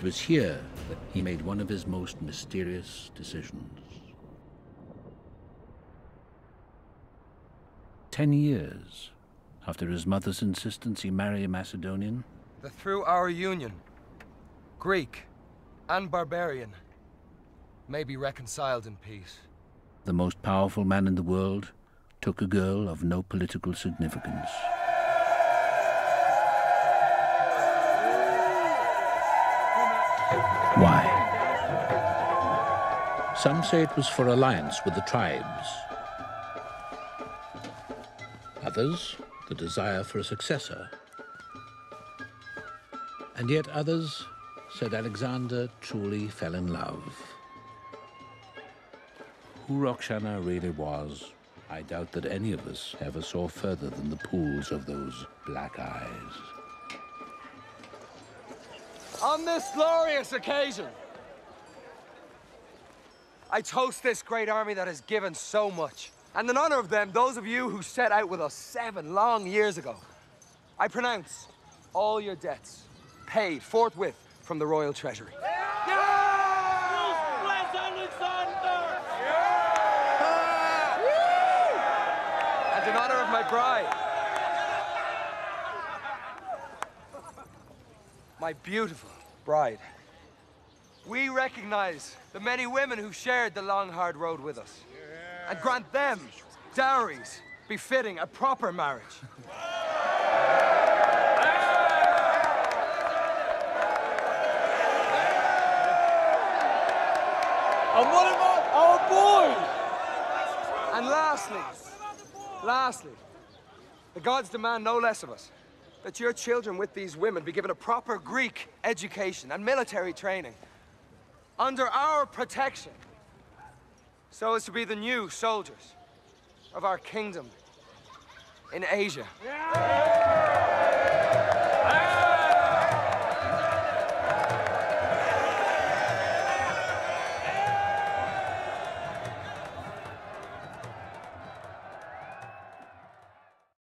It was here that he made one of his most mysterious decisions. 10 years after his mother's insistence he marry a Macedonian. That through our union, Greek and barbarian may be reconciled in peace. The most powerful man in the world took a girl of no political significance. Why? Some say it was for alliance with the tribes. Others, the desire for a successor. And yet others said Alexander truly fell in love. Who Roxana really was, I doubt that any of us ever saw further than the pools of those black eyes. On this glorious occasion, I toast this great army that has given so much. And in honor of them, those of you who set out with us 7 long years ago, I pronounce all your debts paid forthwith from the royal treasury. And in honor of my bride, my beautiful bride, we recognize the many women who shared the long, hard road with us and grant them dowries befitting a proper marriage. And what about our boys? And lastly, the gods demand no less of us. That your children with these women be given a proper Greek education and military training under our protection, so as to be the new soldiers of our kingdom in Asia. Yeah!